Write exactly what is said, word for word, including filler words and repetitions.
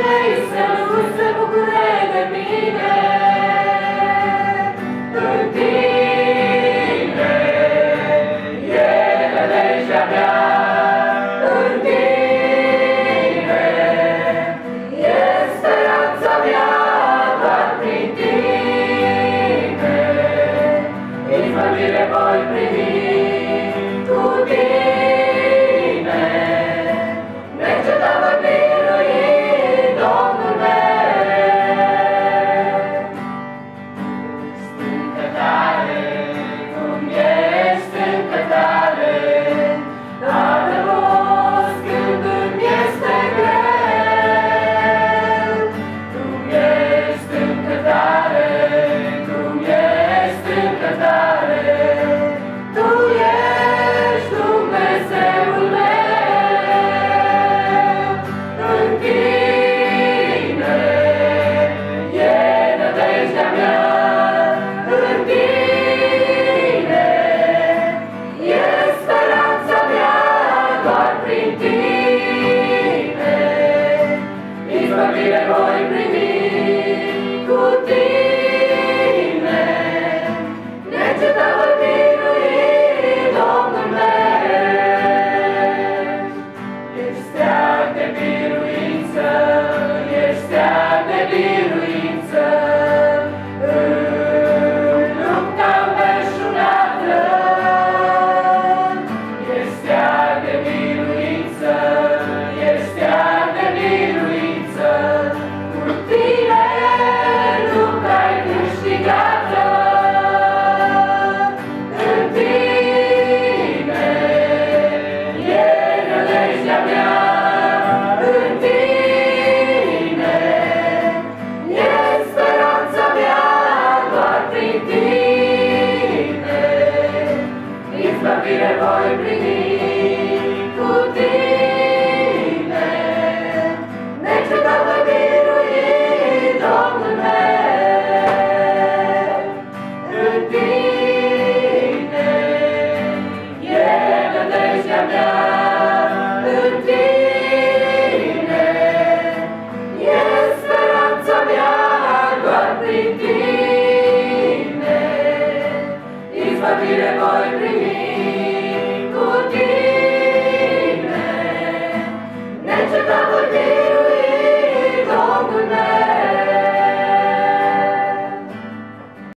mei să se bucure de mine. În tine e nădejdea mea, în tine e speranța mea, doar prin tine izbăvire voi primi. Cu tine neîncetat voi birui, Domnul meu. Stâncă tare, cum ești stâncă tare, adăpost când îmi este greu. Cum ești stâncă tare, cum ești stâncă tare, Tu ești Dumnezeul meu. În tine e nădejdea mea, în tine e speranța mea, doar prin tine izbăvire voi primi. Cu tine neîncetat voi birui, Domnul meu. Ești steag de biruință, ești steag de biruință, în lupta înverșunată. Ești steag de biruință, ești steag de biruință, cu tine lupta-i câștigată. În tine e nădejdea mea, în tine e speranța mea, doar prin tine izbăvire voi primi. Cu tine neîncetat voi birui, Domnul meu. În tine e nădejdea mea, în tine e speranța mea, doar prin tine izbăvire voi primi.